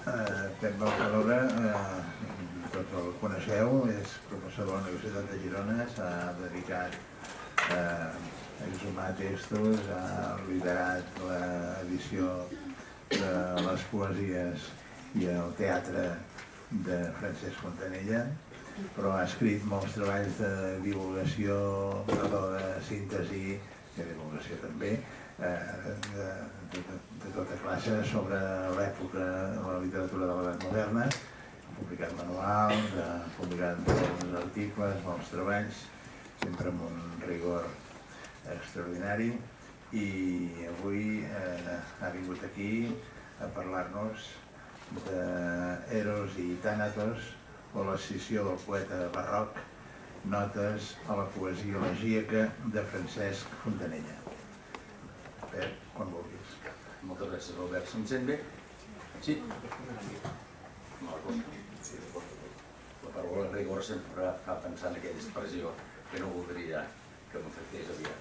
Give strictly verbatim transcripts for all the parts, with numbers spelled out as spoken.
Pep Balcalora, tots el coneixeu, és professor de la Universitat de Girona, s'ha dedicat a exhumar textos, ha liderat l'edició de les poesies i el teatre de Francesc Fontanella, però ha escrit molts treballs de divulgació, de síntesi, de divulgació també, de tota classe sobre l'època de la literatura de l'edat moderna. Ha publicat manuals, ha publicat molts articles, molts treballs, sempre amb un rigor extraordinari, i avui ha vingut aquí a parlar-nos d'Eros i Tànatos, o l'escissió del poeta barroc, notes a la poesia elegíaca de Francesc Fontanella. Pep, quan vulguis. Moltes gràcies, Albert. Se'm sent bé? Sí? La paraula rigor sempre fa pensar en aquella expressió que no voldria que m'afectés aviat.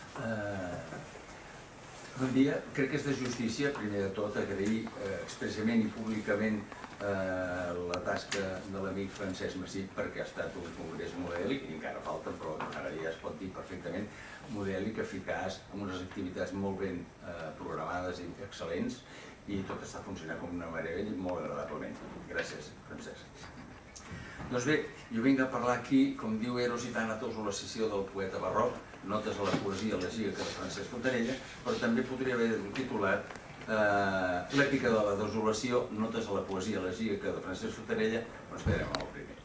Bon dia. Crec que és de justícia, primer de tot, agrair expressament i públicament la tasca de l'amic Francesc Massip, perquè ha estat un congrés modèlic, i encara falta, però ara ja es pot dir perfectament, modèlic, eficaç, amb unes activitats molt ben programades i excel·lents, i tot està funcionant com una meravella i molt agradablement. Gràcies, Francesc. Doncs bé, jo vinc a parlar aquí, com diu Eros i Tànatos, o l'escissió del poeta barroc, notes a la poesia elegíaca de Francesc Fontanella, però també podria haver titulat l'èpica de la desolació, notes a la poesia elegíaca de Francesc Fontanella, però ens quedarem amb el primer.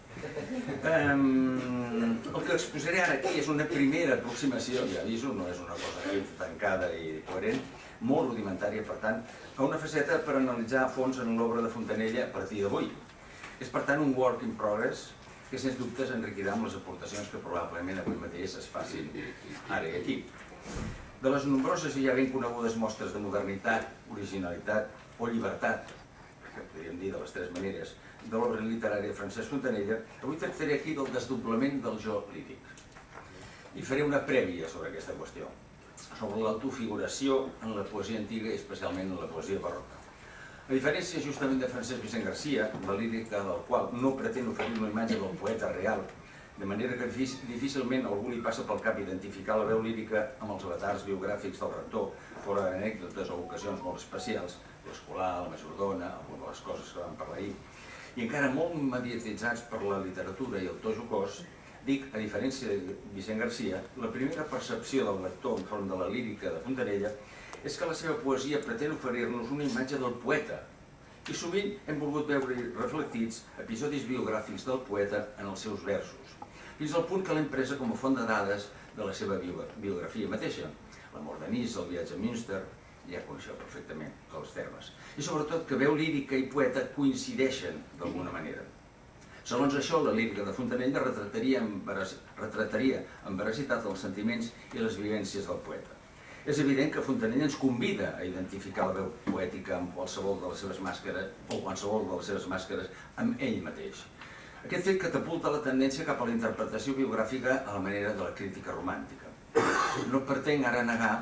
El que exposaré ara aquí és una primera aproximació, ja aviso, no és una cosa tancada i coherent, molt rudimentària, per tant, a una faceta per analitzar a fons en l'obra de Fontanella a partir d'avui. És, per tant, un work in progress que, sens dubtes, enriquirà amb les aportacions que probablement avui mateix es facin ara i aquí. De les nombroses i ja ben conegudes mostres de modernitat, originalitat o llibertat, que podríem dir de les tres maneres, de l'obra literària de Francesc Fontanella, avui tractaré aquí del desdoblament del jo líric. I faré una prèvia sobre aquesta qüestió, sobre l'autofiguració en la poesia antiga i especialment en la poesia barroca. A diferència justament de Francesc Vicent Garcia, la lírica del qual no pretén oferir una imatge del poeta real, de manera que difícilment a algú li passa pel cap identificar la veu lírica amb els avatars biogràfics del rector, fora d'anècdotes o ocasions molt especials, l'escolar, la majordona, algunes de les coses que vam parlar ahir, i encara molt mediatitzats per la literatura i el to jocós, dic, a diferència de Vicent Garcia, la primera percepció del lector enfront de la lírica de Fontanella és que la seva poesia pretén oferir-nos una imatge del poeta, i sovint hem volgut veure reflectits episodis biogràfics del poeta en els seus versos, fins al punt que l'hem presa com a font de dades de la seva biografia mateixa. L'amor de Nice, el viatge a Münster, ja coneixeu perfectament els termes. I sobretot que veu lírica i poeta coincideixen d'alguna manera. Segons això, la lírica de Fontanella retrataria amb veracitat els sentiments i les vivències del poeta. És evident que Fontanella ens convida a identificar la veu poètica amb qualsevol de les seves màscares o qualsevol de les seves màscares amb ell mateix. Aquest fet catapulta la tendència cap a la interpretació biogràfica a la manera de la crítica romàntica. No pretenc ara negar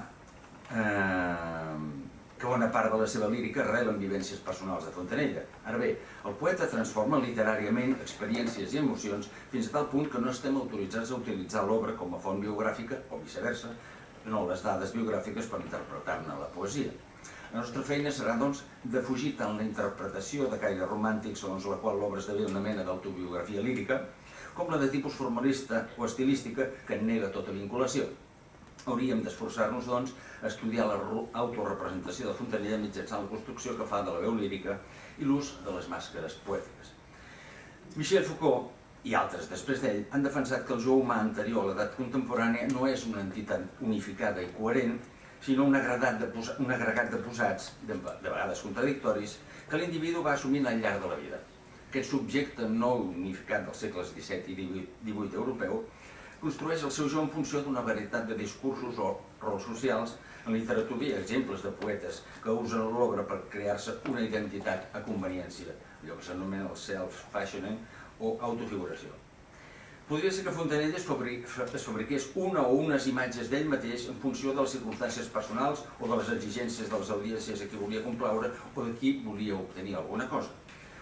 que bona part de la seva lírica arrela en vivències personals de Fontanella. Ara bé, el poeta transforma literàriament experiències i emocions fins a tal punt que no estem autoritzats a utilitzar l'obra com a font biogràfica, o viceversa, no les dades biogràfiques per interpretar-ne la poesia. La nostra feina serà, doncs, defugir tant la interpretació de caire romàntic segons la qual l'obra esdevé una mena d'autobiografia lírica, com la de tipus formalista o estilística que en nega tota vinculació. Hauríem d'esforçar-nos, doncs, a estudiar l'autorepresentació de Fontanella mitjançant la construcció que fa de la veu lírica i l'ús de les màscares poètiques. Michel Foucault i altres després d'ell han defensat que el jo humà anterior a l'edat contemporània no és una entitat unificada i coherent, sinó un agregat de posats, de vegades contradictoris, que l'individu va assumint al llarg de la vida. Aquest subjecte no unificat dels segles disset i divuit europeu construeix el seu jo en funció d'una varietat de discursos o rols socials. En literatura hi ha exemples de poetes que usen l'obra per crear-se una identitat a conveniència, allò que s'anomena el self-fashioning o autofiguració. Podria ser que Fontanella es fabriqués una o unes imatges d'ell mateix en funció de les circumstàncies personals o de les exigències de les audiències a qui volia complaure o de qui volia obtenir alguna cosa.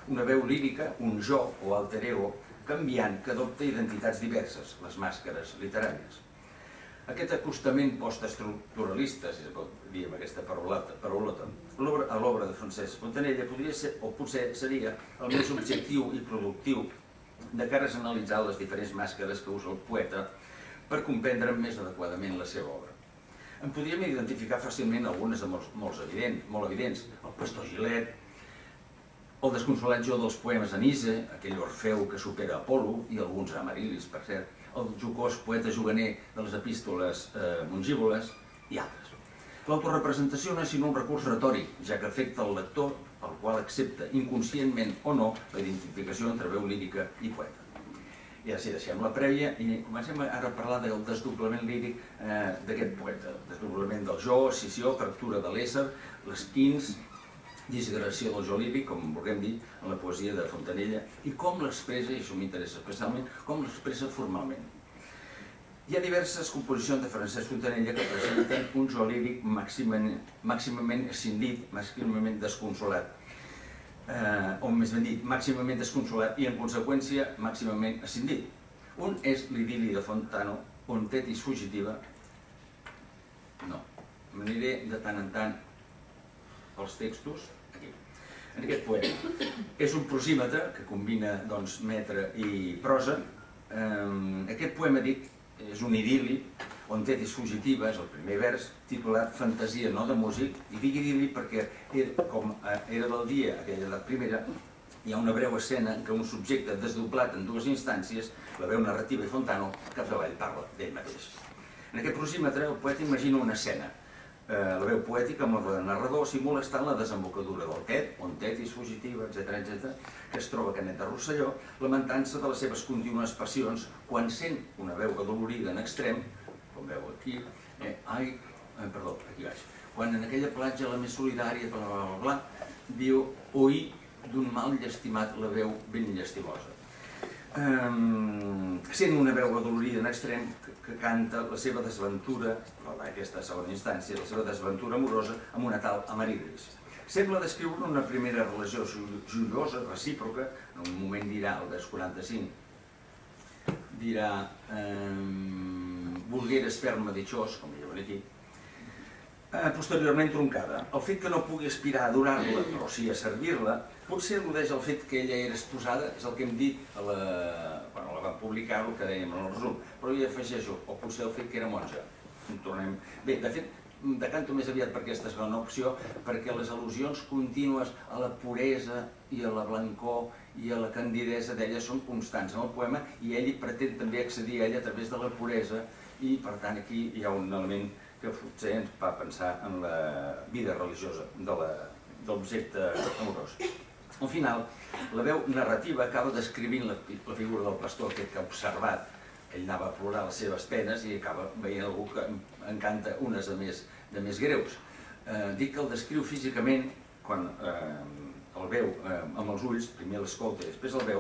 una veu lírica, un jo o alter ego canviant que adopta identitats diverses, les màscares literàries. Aquest acostament postestructuralista, si es pot dir amb aquesta paraulota, a l'obra de Francesc Fontanella podria ser, o potser seria, el més objectiu i productiu de cara a analitzar les diferents màscares que usa el poeta per comprendre més adequadament la seva obra. En podríem identificar fàcilment algunes de molt evidents, el pastor Gilet, el desconsolat jo dels poemes Anise, aquell Orfeu que supera Apol·lo, i alguns Amarilis, per cert, el jocós poeta juganer de les epístoles mongívoles, i altres. L'autorepresentació no és sinó un recurs retòric, ja que afecta el lector, el qual accepta inconscientment o no la identificació entre veu lírica i poeta. I ara sí, deixem la prèvia i comencem ara a parlar del desdoblament líric d'aquest poeta. Desdoblament del jo, escissió, fractura de l'ésser, les quins, disgregació del jo líric, com vulguem dir, en la poesia de Fontanella, i com l'expressa, i això m'interessa especialment, com l'expressa formalment. Hi ha diverses composicions de Francesc Fontanella que presenten un jo líric màximament escindit, màximament desconsolat, o més ben dit, màximament desconsolat i, en conseqüència, màximament escindit. Un és l'idili de Fontano, on Tetis fugitiva... No, m'aniré de tant en tant pels textos, aquí. En aquest poema. És un prosímetre que combina metre i prosa. Aquest poema, dic, és un idili, on Tetis fugitiva, és el primer vers, titulat Fantasia no de músic, i dic idili perquè, com era del dia, aquella edat primera, hi ha una breu escena en què un subjecte desdoblat en dues instàncies, la veu narrativa i Fontano, cap avall parla d'ell mateix. En aquest prosímetre, el poeta imagina una escena. La veu poètica, amb el narrador, simula estar en la desembocadura del Tet, on Tetis fugitiva, etcètera, etcètera, que es troba a Canet de Rosselló, lamentant-se de les seves contínues passions, quan sent una veu adolorida en extrem, com veu aquí, ai, perdó, aquí baix, quan en aquella platja la més solidària, bla, bla, bla, bla, diu, oí d'un mal llestimat la veu ben llestimosa. Sent una veu adolorida en extrem que canta la seva desventura, aquesta segona instància, la seva desventura amorosa amb una tal Amarilis. Sembla descriure una primera relació joiosa, recíproca, en un moment dirà, el vers quaranta-cinc, dirà volgueres fer-me ditxós, com diuen aquí, posteriorment troncada. El fet que no pugui aspirar a adorar-la, però sí a servir-la, potser al·ludeix al fet que ella era esposada, és el que hem dit, quan la van publicar, el que dèiem en el resum, però hi afegeixo, o potser el fet que era monja. Bé, de fet, decanto més aviat per aquesta segona opció, perquè les al·lusions contínues a la puresa i a la blancor i a la candidesa d'ella són constants en el poema, i ell pretén també accedir a ella a través de la puresa, i per tant aquí hi ha un element que potser ens fa pensar en la vida religiosa de l'objecte amorós. Al final, la veu narrativa acaba descrivint la figura del pastor aquest que ha observat. Ell anava a plorar les seves penes i acaba veient algú que encanta unes de més greus. Dic que el descriu físicament, quan el veu amb els ulls, primer l'escolta i després el veu,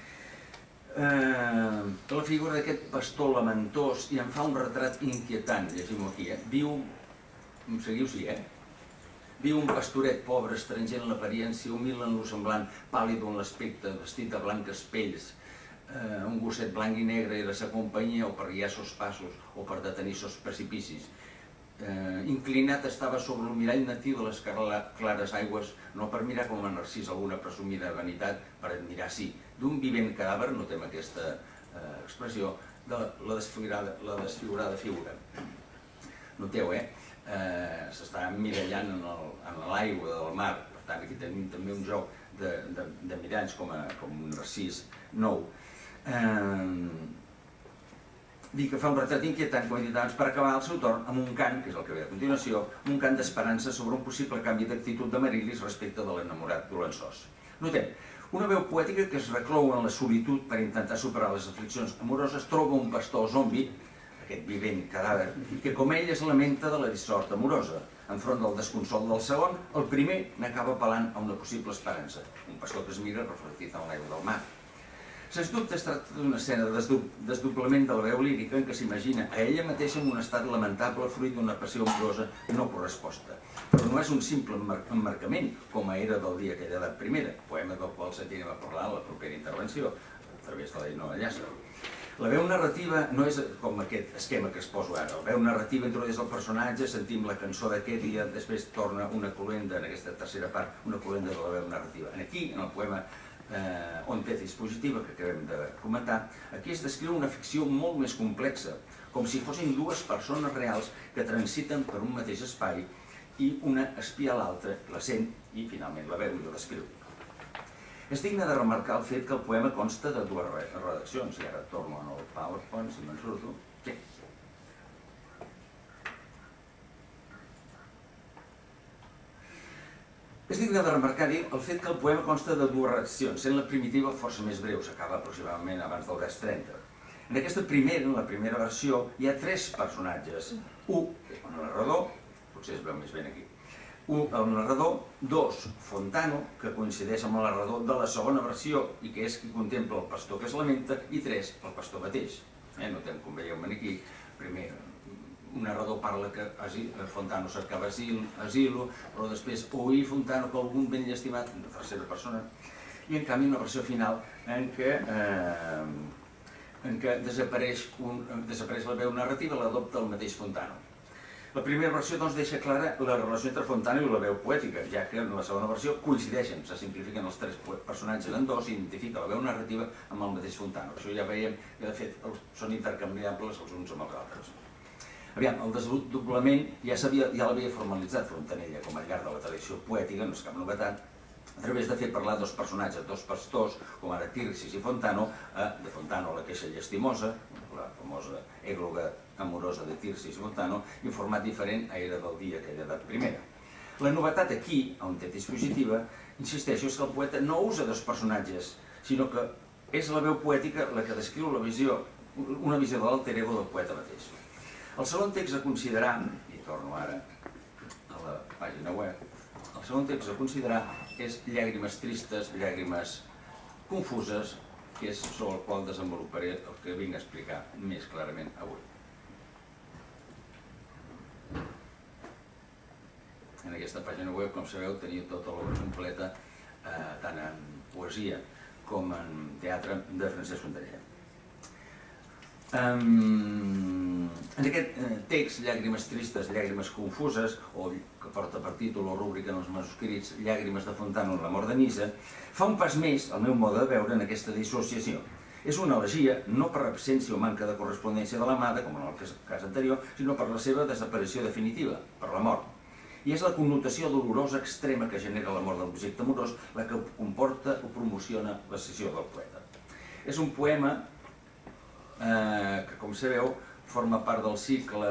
la figura d'aquest pastor lamentós, i en fa un retrat inquietant, llegim-ho aquí, viu, em seguiu, sí, eh? Viu un pastoret pobre, estranger en l'apariència, humil en lo semblant, pàl·lid en l'aspecte, vestit de blanques pells, un gosset blanc i negre era sa companyia, o per guiar sos passos, o per detenir sos precipicis. Inclinat estava sobre el mirall natiu de les clares aigües, no per mirar com a Narcís alguna presumida vanitat, per admirar, sí, d'un vivent cadàver, notem aquesta expressió, de la desfigurada figura. Noteu, eh? S'està emmirallant en l'aigua del mar, per tant aquí tenim també un joc de miralls com un Narcís nou. Dic que fa un retrat inquietant, com he dit abans, per acabar el seu torn amb un cant, que és el que ve a continuació, un cant d'esperança sobre un possible canvi d'actitud de Marilis respecte de l'enamorat dolençós. Notem, una veu poètica que es reclou en la solitud per intentar superar les afliccions amoroses troba un pastor zombi, aquest vivent cadàver, que com ell es lamenta de la dissort amorosa. Enfront del desconsol del segon, el primer n'acaba apel·lant a una possible esperança, un pastor que es mira reflectit en l'aigua del mar. Sens dubte es tracta d'una escena de desdoblament de la veu lírica en què s'imagina a ella mateixa en un estat lamentable fruit d'una passió amorosa no corresposta. Però no és un simple emmarcament, com era del dia que ella ha dat primera, poema del qual sentirem a parlar en la propera intervenció, a través de la Ainhoa Llàcer. La veu narrativa no és com aquest esquema que es poso ara. La veu narrativa introdueix el personatge, sentim la cançó d'aquest i després torna una cloenda, en aquesta tercera part, una cloenda de la veu narrativa. Aquí, en el poema On Tethys Fugitiva, que acabem de comentar, aquí es descriu una ficció molt més complexa, com si fossin dues persones reals que transiten per un mateix espai i una espia l'altra, la sent i finalment la veu i la descriu. És digne de remarcar el fet que el poema consta de dues redaccions, i ara torno al PowerPoint, si me'n surto. Sí. És digne de remarcar-hi el fet que el poema consta de dues redaccions, sent la primitiva força més breu, s'acaba aproximadament abans del vers trenta. En aquesta primera, en la primera versió, hi ha tres personatges. Un, que és el narrador, potser es veu més ben aquí. Un, el narrador. Dos, Fontano, que coincideix amb el narrador de la segona versió i que és qui contempla el pastor que es lamenta. I tres, el pastor mateix. Notem, com veieu aquí, primer, un narrador parla que Fontano cercava asilo, però després oí Fontano que algun ben llestimat, en tercera persona, i en canvi una versió final en què en què desapareix la veu narrativa, l'adopta el mateix Fontano. La primera versió doncs deixa clara la relació entre Fontano i la veu poètica, ja que en la segona versió coincideixen, se simplifiquen els tres personatges en dos i identifica la veu narrativa amb el mateix Fontano. Això ja veiem que de fet són intercanviables els uns amb els altres. Aviam, el desdoblament ja l'havia formalitzat Fontanella, com al llarg de la tradició poètica, no és cap novetat, a través de fer parlar dos personatges, dos pastors, com ara Tircis i Fontano, de Fontano la queixa llastimosa, la famosa ègloga amorosa de Tircis i Fontano, i un format diferent a Era del dia que ella ha dat primera. La novetat aquí, a On Tethys Fugitiva, insisteixo, és que el poeta no usa dos personatges, sinó que és la veu poètica la que descriu la visió, una visió de l'alter ego del poeta mateix. El segon text a considerar, i torno ara a la pàgina web, el segon text a considerar és Llàgrimes tristes, llàgrimes confuses, que és sobre el qual desenvoluparé el que vinc a explicar més clarament avui. En aquesta pàgina web, com sabeu, teniu tota l'obra completa, tant en poesia com en teatre de Francesc Fontanella. En aquest text, Llàgrimes tristes, llàgrimes confuses, o que porta per títol o rúbrica en els manuscrits Llàgrimes de Fontano en la mort de Nisa, fa un pas més, al meu mode de veure, en aquesta dissociació. És una elegia no per absència o manca de correspondència de l'amada, com en el cas anterior, sinó per la seva desaparició definitiva, per la mort. I és la connotació dolorosa extrema que genera la mort de l'objecte amorós la que comporta o promociona la sessió del poeta. És un poema que, com sabeu, forma part del cicle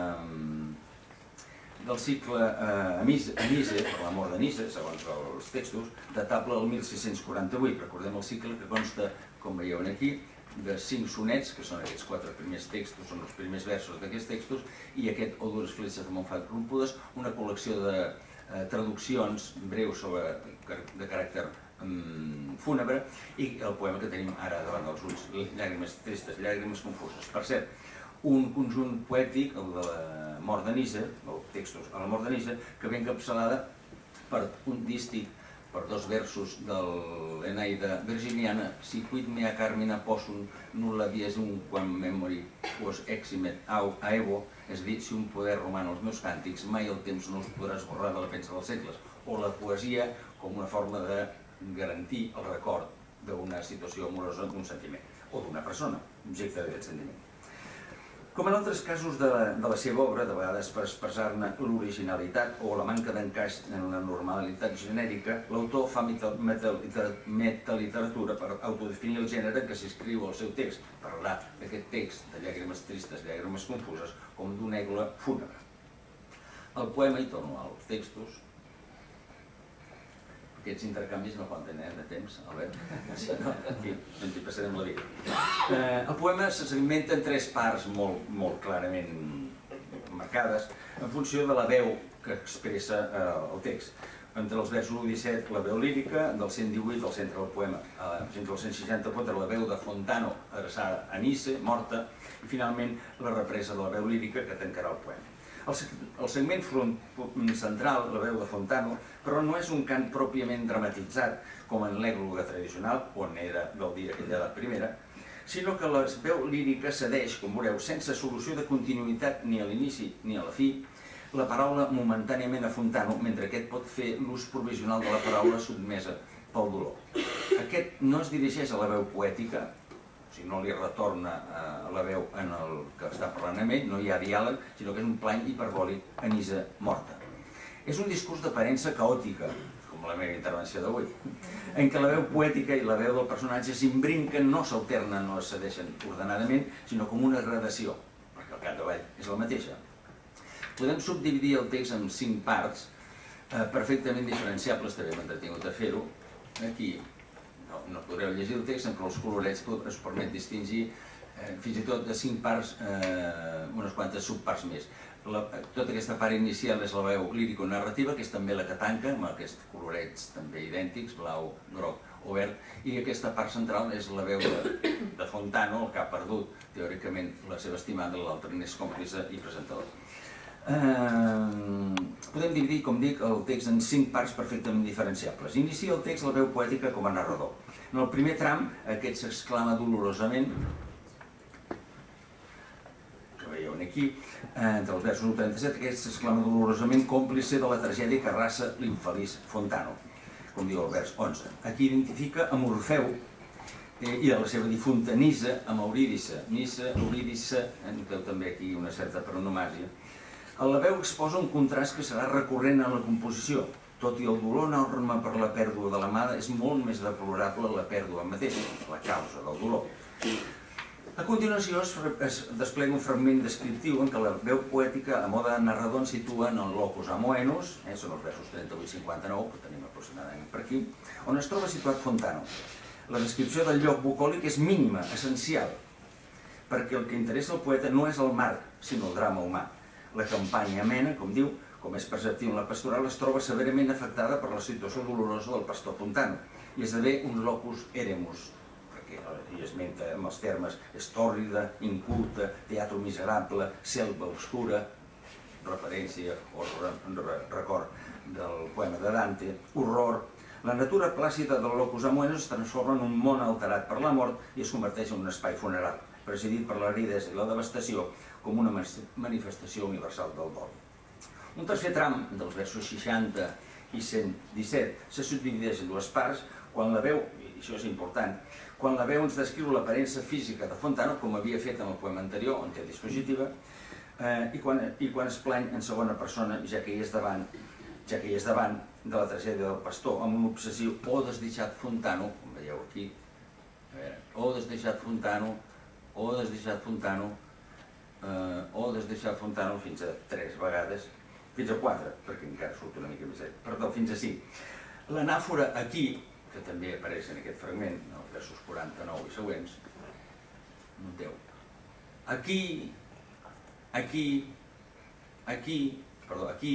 del cicle Anise, per la mort de Nisa, segons els textos, datable el mil sis-cents quaranta-vuit. Recordem el cicle que consta, com veieu aquí, de cinc sonets, que són aquests quatre primers textos, són els primers versos d'aquests textos, i aquest O dures fletxes de Montfort rompudes, una col·lecció de traduccions breus de caràcter fúnebre, i el poema que tenim ara davant dels ulls, Llàgrimes tristes, llàgrimes confuses. Per cert, un conjunt poètic, el de la mort de Nisa, o textos a la mort de Nisa, que ve encapçalada per un dístic, per dos versos de l'Eneida virginiana, si quid mea carmina possum nulla diesum quam memori quos eximet aevo, és a dir, si un poder roman als meus càntics, mai el temps no els podrà esborrar de la pensa dels segles, o la poesia com una forma de garantir el record d'una situació amorosa d'un sentiment, o d'una persona, objecte d'aquest sentiment. Com en altres casos de la seva obra, de vegades per expressar-ne l'originalitat o la manca d'encaix en la normalitat genèrica, l'autor fa metaliteratura per autodefinir el gènere que s'inscriu al seu text, parlar d'aquest text de llàgrimes tristes, llàgrimes confuses, com d'una ègloga fúnebre. El poema, i torno als textos, aquests intercanvis no poden tenir de temps, Albert, si no, en fi, ens hi passarem la vida. El poema se segmenta en tres parts molt clarament marcades en funció de la veu que expressa el text. Entre els versos u i disset, la veu lírica, del cent divuit al centre del poema, fins al cent seixanta-quatre, la veu de Fontano, adreçada a Nice, morta, i finalment la represa de la veu lírica que tancarà el poema. El segment central, la veu de Fontano, però no és un cant pròpiament dramatitzat, com en l'ècloga tradicional, on era gaudir aquella edat primera, sinó que la veu lírica cedeix, com veureu, sense solució de continuïtat ni a l'inici ni a la fi, la paraula momentàniament a Fontano, mentre aquest pot fer l'ús provisional de la paraula sotmesa pel dolor. Aquest no es dirigeix a la veu poètica, o sigui, no li retorna la veu en el que està parlant amb ell, no hi ha diàleg, sinó que és un plany hiperbòlic a Nisa morta. És un discurs d'aparença caòtica, com la meva intervenció d'avui, en què la veu poètica i la veu del personatge s'imbrinquen, no s'alternen, no es cedeixen ordenadament, sinó com una gradació, perquè al capdavall és la mateixa. Podem subdividir el text en cinc parts, perfectament diferenciables, també m'he entretingut a fer-ho. Aquí no podreu llegir el text, però els colorets us permet distingir fins i tot de cinc parts, unes quantes subparts més. Tota aquesta part inicial és la veu lírico-narrativa, que és també la que tanca, amb aquests colorets també idèntics, blau, groc o verd, i aquesta part central és la veu de Fontano, el que ha perdut, teòricament, la seva estimada, l'altre n'és còmplice i presentador. Podem dividir, com dic, el text en cinc parts perfectament diferenciables. Inicia el text la veu poètica com a narrador. En el primer tram, aquest s'exclama dolorosament, que veieu aquí, entre els versos u i trenta-set, aquest s'exclama dolorosament còmplice de la tragèdia que arrasa l'infeliç Fontano, com diu el vers onze. Aquí identifica amb Orfeu i a la seva difunta Nisa amb Eurídice. Nisa, Eurídice, noteu també aquí una certa pronomàsia. La veu exposa un contrast que serà recurrent en la composició. Tot i el dolor enorme per la pèrdua de l'amada, és molt més deplorable la pèrdua mateixa, la causa del dolor. A continuació es desplega un fragment descriptiu en què la veu poètica a mode de narrador ens situa en el locus amoenus, són els versos trenta-vuit i cinquanta-nou, que tenim aproximadament per aquí, on es troba situat Fontano. La descripció del lloc bucòlic és mínima, essencial, perquè el que interessa al poeta no és el marc, sinó el drama humà. La campanya amena, com diu, com és perceptiu en la pastoral, es troba severament afectada per la situació dolorosa del pastor Fontano i esdevé un locus eremus, perquè hi esmenta amb els termes estòrrida, inculta, teatre miserable, selva obscura, referència o record del poema de Dante, horror. La natura plàcida del locus amoenus es transforma en un món alterat per la mort i es converteix en un espai funeral, presidit per l'aridesa i la devastació com una manifestació universal del dol. Un tercer tram, dels versos seixanta i cent disset, se subdivideix en dues parts, quan la veu, i això és important, quan la veu ens descriu l'aparença física de Fontano, com havia fet en el poema anterior, on té dispositiva, i quan es plany en segona persona, ja que hi és davant, ja que hi és davant de la tragèdia del pastor, amb un obsessiu o desditjat Fontano, com veieu aquí, o desditjat Fontano, o desditjat Fontano, o desditjat Fontano fins a tres vegades, fins a quatre, perquè encara surt una mica més, perdó, fins a cinc. L'anàfora aquí, que també apareix en aquest fragment, els versos quaranta-nou i següents, noteu, aquí, aquí, aquí, perdó, aquí,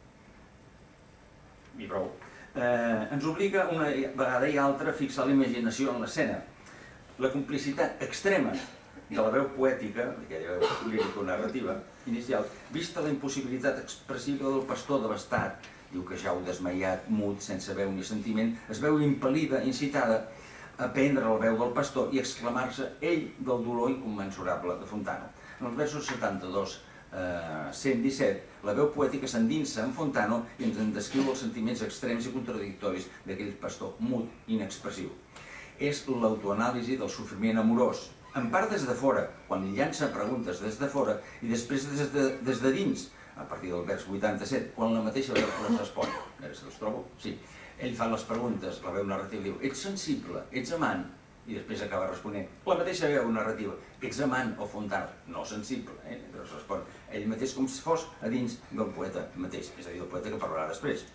i prou, ens obliga una vegada i altra a fixar la imaginació en l'escena. La complicitat extrema de la veu poètica, aquella veu lírico-narrativa inicial, vista la impossibilitat expressiva del pastor devastat, diu que jau desmaiat, mut, sense veu ni sentiment, es veu impel·lida, incitada a prendre la veu del pastor i exclamar-se ell del dolor incommensurable de Fontano. En els versos setanta-dos a cent disset, la veu poètica s'endinsa en Fontano i ens en descriu els sentiments extrems i contradictoris d'aquell pastor mut, inexpressiu. És l'autoanàlisi del sofriment amorós, en part des de fora, quan li llança preguntes des de fora, i després des de dins, a partir del vers vuitanta-set, quan la mateixa veu les respon. A veure si els trobo. Sí. Ell fa les preguntes, la veu narrativa diu, ets sensible, ets amant, i després acaba responent. La mateixa veu narrativa, ets amant o Fontano, no sensible, eh? Llavors respon ell mateix com si fos a dins del poeta mateix, és a dir, del poeta que parlarà després.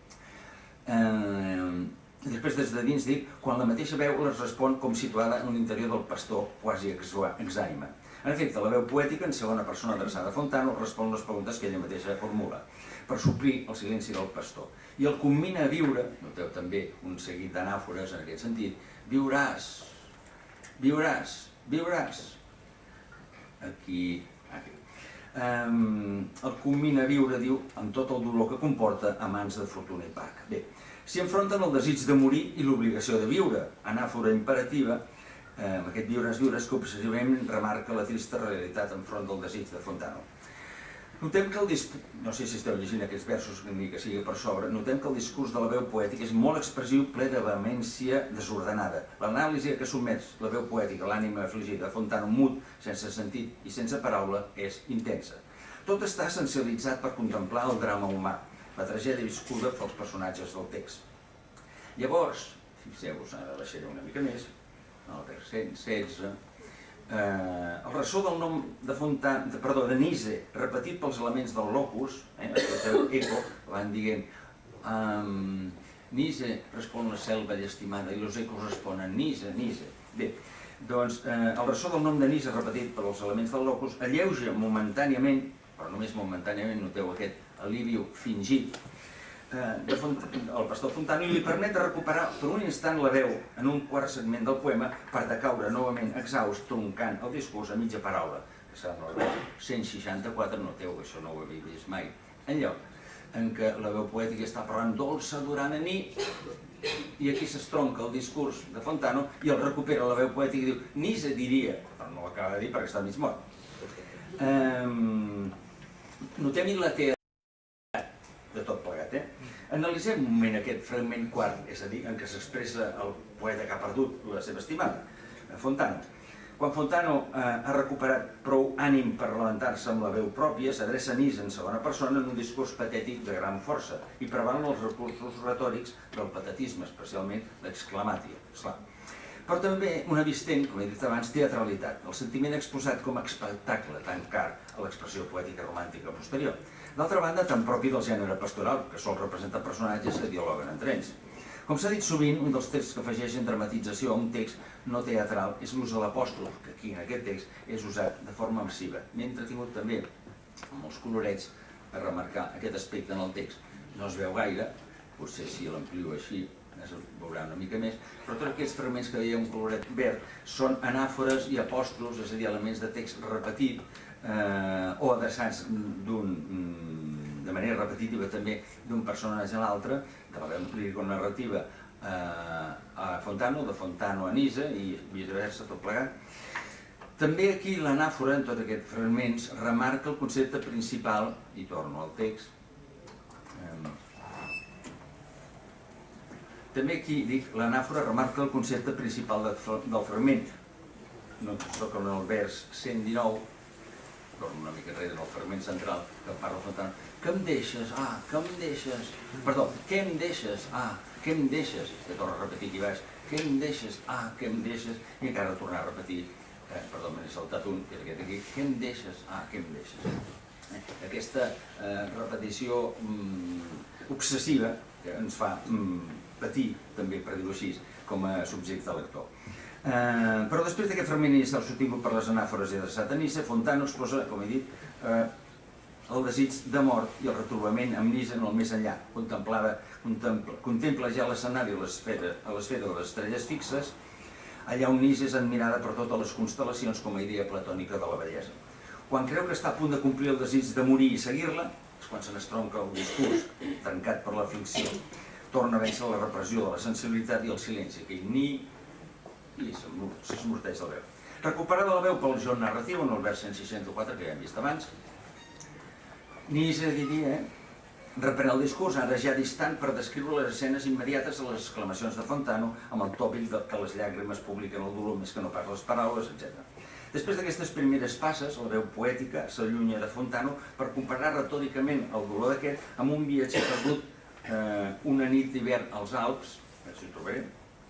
Després, des de dins, dic, quan la mateixa veu les respon com situada en l'interior del pastor quasi exàime. En efecte, la veu poètica, en segona persona adreçada a Fontano, respon les preguntes que ella mateixa formula, per suplir el silenci del pastor. I el commina a viure, noteu també un seguit d'anàfores en aquest sentit, viuràs, viuràs, viuràs. Aquí, aquí. Um, el commina a viure, diu, amb tot el dolor que comporta a mans de fortuna i parca. Bé, s'hi enfronten el desig de morir i l'obligació de viure, anàfora imperativa, amb aquest viuràs, viuràs que obsessivament remarca la trista realitat enfront del desig de Fontano. Notem que el discurs, no sé si esteu llegint aquests versos ni que sigui per sobre, notem que el discurs de la veu poètica és molt expressiu, ple de vehemència desordenada. L'anàlisi que sotmet la veu poètica, l'ànima afligida de Fontano, mut, sense sentit i sense paraula, és intensa. Tot està essencialitzat per contemplar el drama humà, la tragèdia viscuda pels personatges del text. Llavors, fixeu-vos, ara baixaré una mica més, el vers cent setze, eh, el ressò del nom de Fontano, de, perdó, de Nise, repetit pels elements del locus, eh, el eco, van dient um, Nise respon la selva llestimada i los ecos responen Nise, Nise. Bé, doncs eh, el ressò del nom de Nise repetit pels elements del locus alleuja momentàniament, però només momentàniament, noteu aquest aliviu fingit, de el pastor Fontano, i li permet de recuperar per un instant la veu en un quart segment del poema per decaure novament exhaust, troncant el discurs a mitja paraula, que serà el vers cent seixanta-quatre, noteu que això no ho havia vist mai, en lloc en què la veu poètica està parlant dolça durant a nit, i aquí s'estronca el discurs de Fontano i el recupera la veu poètica i diu Nise diria, però no l'acaba de dir perquè està mig mort. Notem-hi la teatralitat de tot plegat, eh? Analitzem un moment aquest fragment quart, és a dir, en què s'expressa el poeta que ha perdut la seva estimada, Fontano. Quan Fontano ha recuperat prou ànim per lamentar-se amb la veu pròpia, s'adreça a Nise en segona persona en un discurs patètic de gran força i prevalen els recursos retòrics del patetisme, especialment l'exclamàtia. Però també una vistent, com he dit abans, teatralitat, el sentiment exposat com a espectacle tan car a l'expressió poètica romàntica posterior. D'altra banda, tan propi del gènere pastoral, que sol representar personatges que dialoguen entre ells. Com s'ha dit sovint, un dels texts que afegeixen dramatització a un text no teatral és l'ús de l'apòstrof, que aquí en aquest text és usat de forma massiva. M'he entretingut també amb els colorets a remarcar aquest aspecte en el text. No es veu gaire, potser si l'amplio així es veurà una mica més, però tots aquests fragments que deia un coloret verd són anàfores i apòstrofs, és a dir, elements de text repetit o adreçats de manera repetitiva també d'un personatge a l'altre, de la veu lírico-narrativa a Fontano, de Fontano a Nise i viceversa, tot plegat. També aquí l'anàfora, en tots aquests fragments, remarca el concepte principal, i torno al text, també aquí, dic, l'anàfora remarca el concepte principal del fragment. No soc en el vers cent dinou, torno una mica enrere en el fragment central, que parla Fontano. Que em deixes? Ah, que em deixes? Perdó, què em deixes? Ah, què em deixes? Que torna a repetir aquí baix. Què em deixes? Ah, què em deixes? I encara tornar a repetir, perdó, me n'he saltat un, que és aquest aquí. Què em deixes? Ah, què em deixes? Aquesta repetició obsessiva que ens fa patir, també per dir-ho així, com a subjecte lector. Però després d'aquest fragment inicial sostingut per les anàfores i adreçat a Nise, Fontano exposa, com he dit, el desig de mort i el retrobament amb Nise en el més enllà. Contempla ja l'escenari a l'esfera de les estrelles fixes, allà on Nise és admirada per totes les constel·lacions com a idea platònica de la bellesa. Quan creu que està a punt de complir el desig de morir i seguir-la, és quan se n'estronca el discurs, trencat per l'aflicció, torna a vèncer la repressió de la sensibilitat i el silenci, que ni i s'esmorteix la veu. Recuperada la veu pel joc narratiu en el vers cent seixanta-quatre, que ja hem vist abans, Nise diria, reprèn el discurs, ara ja distant, per descriure les escenes immediates a les exclamacions de Fontano, amb el tòpic que les llàgrimes publiquen el dolor més que no pas les paraules, etcètera. Després d'aquestes primeres passes, la veu poètica s'allunya de Fontano per comparar retòricament el dolor d'aquest amb un viatger perdut una nit d'hivern als Alps, a veure si ho trobaré,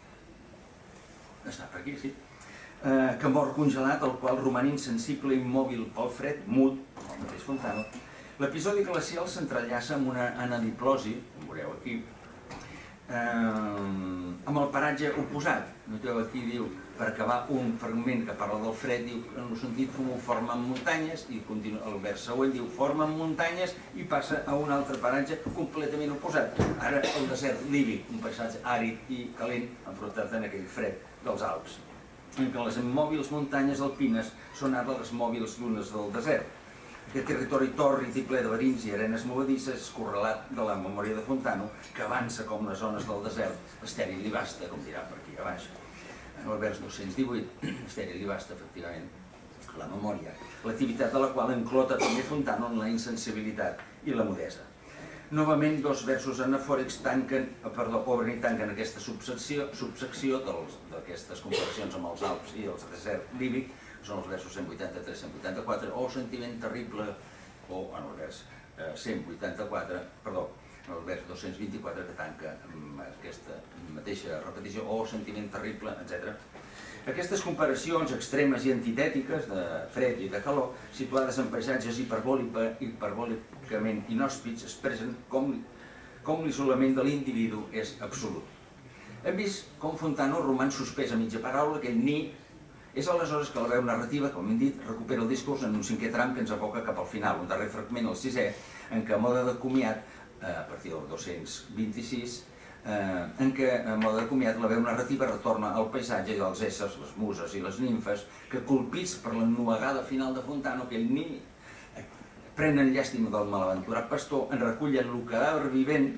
està per aquí, sí, que mor congelat, el qual roman insensible i immòbil pel fred, mut, el mateix Fontano. L'episodi glacial s'entrellaça amb una anadiplosi, com veureu aquí, amb el paratge oposat. Noteu aquí, diu, Per acabar, un fragment que parla del fred diu, en el sentit com ho formen muntanyes, i el vers següent diu, formen muntanyes, i passa a un altre paratge completament oposat. Ara el desert líbic, un paisatge àrid i calent, enfrontat en aquell fred dels Alps, en què les immòbils muntanyes alpines són ara les mòbils dunes del desert. Aquest territori tòrrid i ple de verins i arenes movedisses és correlat de la memòria de Fontano, que avança com les zones del desert, estèril i vasta, com dirà per aquí a baix. En el vers dos-cents divuit, estèril i vasta, efectivament, la memòria, l'activitat de la qual enclota també Fontano en la insensibilitat i la mudesa. Novament, dos versos anafòrics tanquen, perdó, obren i tanquen aquesta subsecció d'aquestes comparacions amb els Alps i el desert líbic, són els versos cent vuitanta-tres cent vuitanta-quatre, o sentiment terrible, o en el vers cent vuitanta-quatre, perdó, en el vers dos-cents vint-i-quatre que tanca amb aquesta mateixa repetició, o sentiment terrible, etcètera. Aquestes comparacions extremes i antitètiques de fred i de calor, situades en paisatges hiperbòlicament inhòspits, expressen com l'isolament de l'individu és absolut. Hem vist com Fontano roman suspès a mitja paraula, aquell ni. És aleshores que la veu narrativa, com hem dit, recupera el discurs en un cinquè tram que ens aboca cap al final, un darrer fragment, el sisè, en què a mode de comiat, a partir del dos-cents vint-i-sis, en què a mode de comiat la veu narrativa retorna al paisatge i als éssers, les muses i les nimfes, que colpits per l'ennuegada final de Fontano, aquell ni, prenen llàstima del malaventurat pastor, en recullen el cadàver vivent,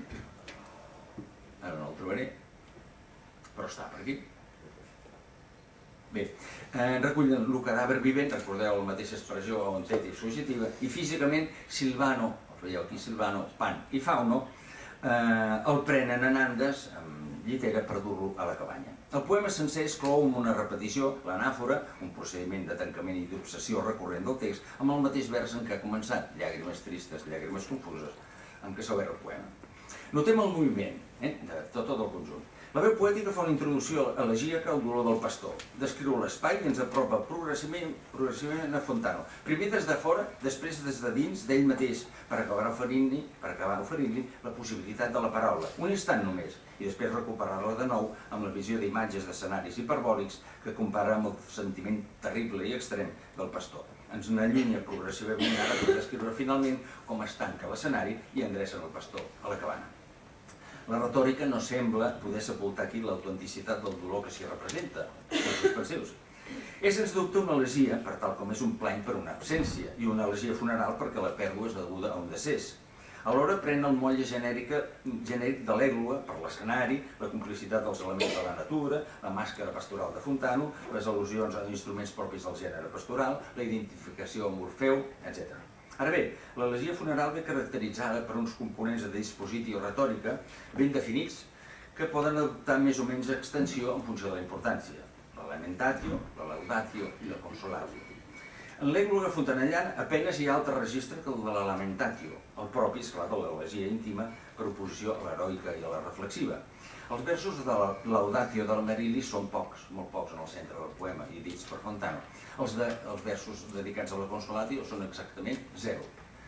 ara no el trobaré, però està per aquí. Bé, en recullen el cadàver vivent, recordeu la mateixa expressió ontètic subjectiva, i físicament Silvano, us veieu aquí Silvano, Pan i Fauno, el prenen en andes amb llitera per dur-lo a la cabanya. El poema sencer es clou amb una repetició, l'anàfora, un procediment de tancament i d'obsessió recurrent del text, amb el mateix vers en què ha començat, llàgrimes tristes, llàgrimes confuses, amb què s'ha obert el poema. Notem el moviment de tot el conjunt. La veu poètica fa una introducció elegíaca al dolor del pastor. Descriu l'espai i ens apropa progressivament a Fontano. Primer des de fora, després des de dins d'ell mateix, per acabar oferint-li la possibilitat de la paraula. Un instant només, i després recuperar-la de nou amb la visió d'imatges d'escenaris hiperbòlics que compara amb el sentiment terrible i extrem del pastor. Ens n'allunya progressivament ara per descriure finalment com es tanca l'escenari i endrecen el pastor a la cabana. La retòrica no sembla poder sepultar aquí l'autenticitat del dolor que s'hi representa, els suspensius. És sens dubte una elegia, per tal com és un plany per una absència, i una elegia funeral perquè la pèrdua és deguda a un decés. Alhora pren el motlle genèric de l'èglua per l'escenari, la complicitat dels elements de la natura, la màscara pastoral de Fontano, les al·lusions a instruments propis del gènere pastoral, la identificació amb Orfeu, etcètera. Ara bé, l'elegia funeral ve caracteritzada per uns components de dispositiu retòrica ben definits que poden adoptar més o menys extensió en funció de la importància. La lamentatio, la laudatio i la consolatio. En l'ègloga fontanellana apenas hi ha altre registre que el de la lamentatio, el propi, esclar, de l'elegia íntima per oposició a l'heroica i a la reflexiva. Els versos de la laudatio del Merilli són pocs, molt pocs en el centre del poema i dits per Fontano. Els versos dedicats a la consolatio són exactament zero.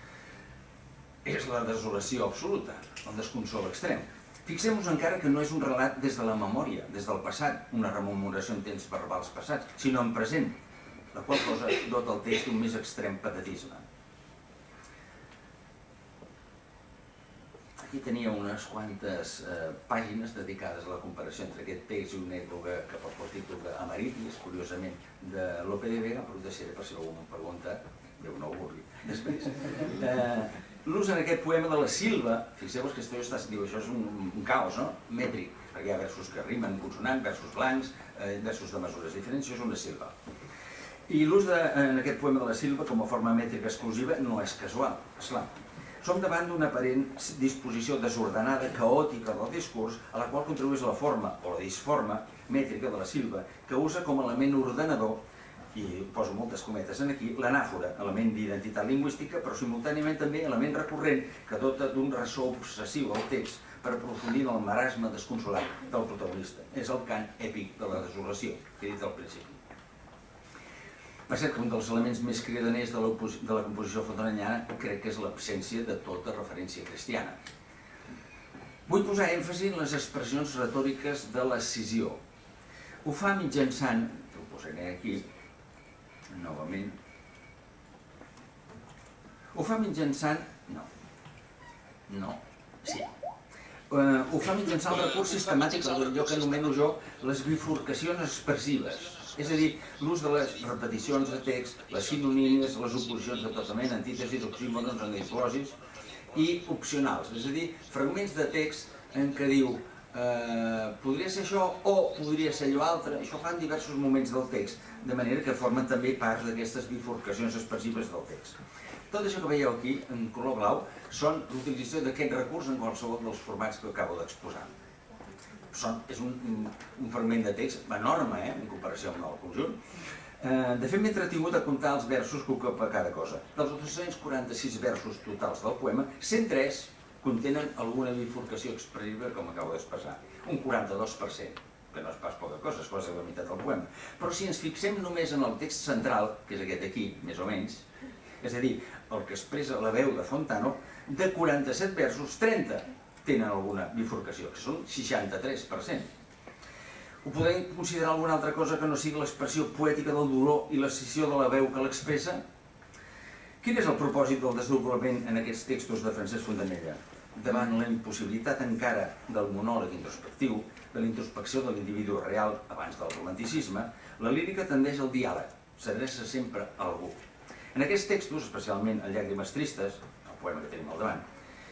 És la desolació absoluta, el desconsol extrem. Fixem-nos encara que no és un relat des de la memòria, des del passat, una rememoració en temps verbals passats, sinó en present, la qual cosa dota el text d'un més extrem patetisme. Aquí tenia unes quantes pàgines dedicades a la comparació entre aquest text i una època que porta el títol d'Amaritis, curiosament, de Lope de Vega, però ho deixaré per si algú m'ho pregunta, Déu no ho vulgui, després. L'ús en aquest poema de la síl·laba, fixeu-vos que això és un caos, no? Mètric, perquè hi ha versos que rimen consonant, versos blancs, versos de mesures diferents, això és una síl·laba. I l'ús en aquest poema de la síl·laba com a forma mètrica exclusiva no és casual, esclar. Som davant d'una aparent disposició desordenada, caòtica del discurs, a la qual contribueix la forma o la disforma mètrica de la síl·laba, que usa com a element ordenador, i poso moltes cometes en aquí, l'anàfora, element d'identitat lingüística, però simultàniament també element recurrent que dota d'un ressò obsessiu al text per aprofundir en el marasme desconsolat del protagonista. És el cant èpic de la desolació, que he dit al principi. Per cert, un dels elements més cridaners de la composició fontanellana crec que és l'absència de tota referència cristiana. Vull posar èmfasi en les expressions retòriques de l'escissió. Ho fa mitjançant posaré aquí, novament. Ho fa mitjançant... no. No. Sí. Ho fa mitjançant el recurs sistemàtic, allò que anomeno jo les bifurcacions expressives. És a dir, l'ús de les repeticions de text, les sinonímies, les oposicions de tota mena, antítesis, oxímorons, angliflosis, i opcionals, és a dir, fragments de text en què diu podria ser això o podria ser allò altre. Això fa en diversos moments del text, de manera que formen també part d'aquestes bifurcacions expressives del text. Tot això que veieu aquí, en color blau, són l'utilització d'aquest recurs en qualsevol dels formats que acabo d'exposar. És un fragment de text enorme, en comparació amb el conjunt. De fet, m'he entretingut a comptar els versos que ocupa cada cosa. Dels dos-cents quaranta-sis versos totals del poema, cent tres contenen alguna bifurcació expressiva, com acabo d'expressar. Un quaranta-dos per cent, que no és pas poca cosa, és quasi la meitat del poema. Però si ens fixem només en el text central, que és aquest d'aquí, més o menys, és a dir, el que expressa la veu de Fontano, de quaranta-set versos, trenta tenen alguna bifurcació, que són seixanta-tres per cent. Ho podem considerar alguna altra cosa que no sigui l'expressió poètica del dolor i l'escissió de la veu que l'expressa? Quin és el propòsit del desenvolupament en aquests textos de Francesc Fontanella? Davant la impossibilitat encara del monòleg introspectiu, de la introspecció de l'individu real abans del romanticisme, la lírica tendeix al diàleg, s'adreça sempre a algú. En aquests textos, especialment en Llàgrimes tristes, el poema que tenim al davant,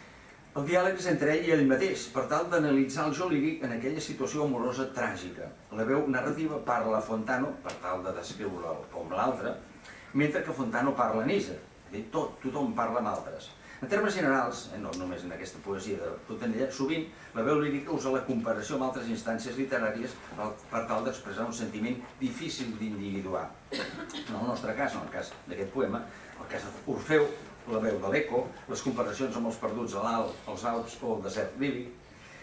el diàleg és entre ell i ell mateix, per tal d'analitzar el jo líric en aquella situació amorosa tràgica. La veu narrativa parla a Fontano, per tal de descriure'l com l'altre, mentre que Fontano parla a Nisa. Tot, tothom parla amb altres. En termes generals, no només en aquesta poesia de Fontanella, sovint la veu lírica usa la comparació amb altres instàncies literàries per tal d'expressar un sentiment difícil d'individuar. En el nostre cas, en el cas d'aquest poema, el cas d'Orfeu, la veu de l'eco, les comparacions amb els perduts a l'Alt, els Alps o el desert líric.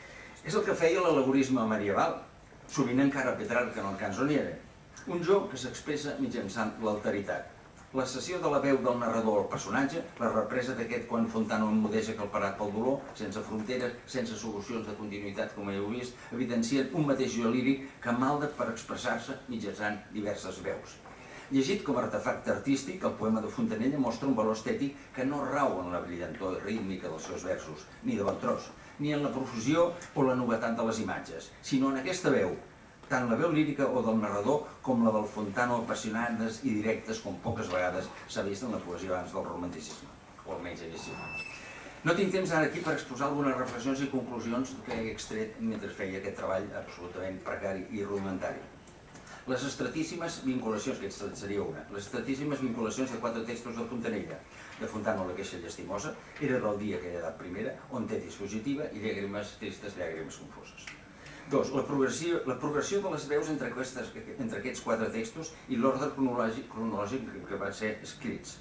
És el que feia l'al·legorisme medieval, sovint encara Petrarca en el Canzoniere. Un jo que s'expressa mitjançant l'alteritat. La cessió de la veu del narrador al personatge, la represa d'aquest quan Fontano emmudeja calparat pel dolor, sense fronteres, sense solucions de continuïtat, com heu vist, evidencien un mateix jo líric que malda per expressar-se mitjançant diverses veus. Llegit com a artefacte artístic, el poema de Fontanella mostra un valor estètic que no rau en la brillantor rítmica dels seus versos, ni de bon tros, ni en la profusió o la novetat de les imatges, sinó en aquesta veu, tant la veu lírica o del narrador com la del Fontano, apassionades i directes com poques vegades s'ha vist en la poesia abans del romanticisme, o almenys he vist. No tinc temps ara aquí per exposar algunes reflexions i conclusions que he extret mentre feia aquest treball absolutament precari i rudimentari. Les estretíssimes vinculacions, aquesta seria una, les estretíssimes vinculacions de quatre textos de Fontanella. De Fontano la queixa llastimosa, Era del dia que he edat primera, On tetis fugitiva i Llàgrimes tristes, llàgrimes confoses. Dos, la progressió de les veus entre aquests quatre textos i l'ordre cronològic que van ser escrits.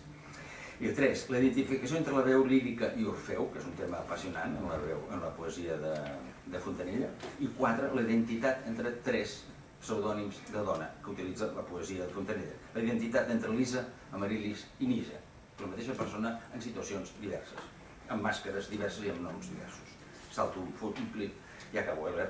I tres, la identificació entre la veu lírica i Orfeu, que és un tema apassionant en la poesia de Fontanella. I quatre, la identitat entre tres pseudònims de dona que utilitza la poesia de Fontanella. La identitat entre Lisa, Amarilis i Nisa, la mateixa persona en situacions diverses, amb màscares diverses i amb noms diversos. Salto un clip i acabo, eh?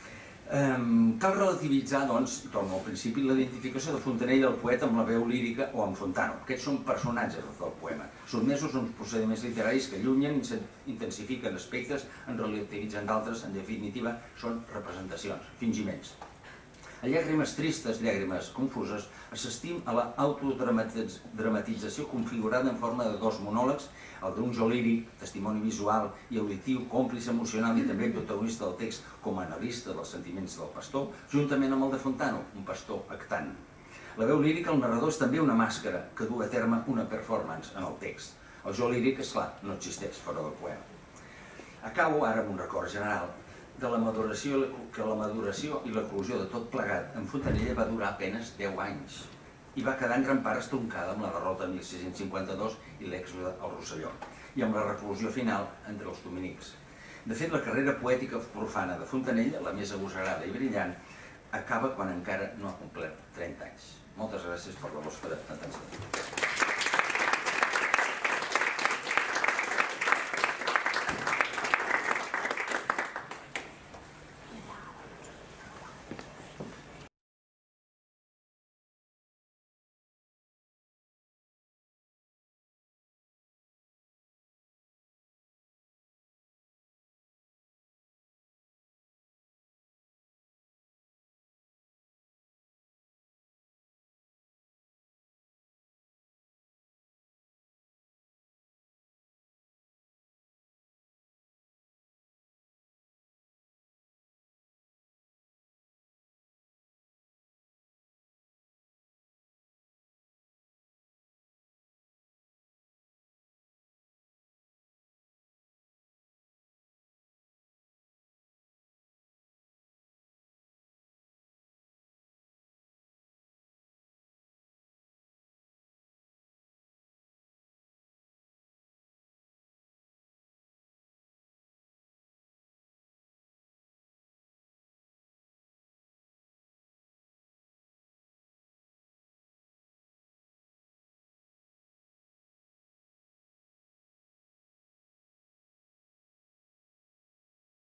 Cal relativitzar, doncs, i torno al principi, la identificació de Fontanella el poeta amb la veu lírica o amb Fontano. Aquests són personatges del poema, sotmesos a uns procediments literaris que allunyen i intensifiquen aspectes, en relativitzen d'altres, en definitiva, són representacions, fingiments. A Llàgrimes tristes, llàgrimes confuses, assistim a l'autodramatització configurada en forma de dos monòlegs, el d'un jo líric, testimoni visual i auditiu, còmplice emocional i també protagonista del text com a analista dels sentiments del pastor, juntament amb el de Fontano, un pastor actant. La veu lírica, el narrador, és també una màscara que du a terme una performance en el text. El jo líric, esclar, no existeix fora del poema. Acabo ara amb un record general de la maduració, que la maduració i l'eclosió de tot plegat en Fontanella va durar apenes deu anys i va quedar en gran part estroncada amb la derrota de mil sis-cents cinquanta-dos i l'èxode al Rosselló i amb la reclusió final entre els dominics. De fet, la carrera poètica profana de Fontanella, la més agosarada i brillant, acaba quan encara no ha complert trenta anys. Moltes gràcies per la vostra atenció.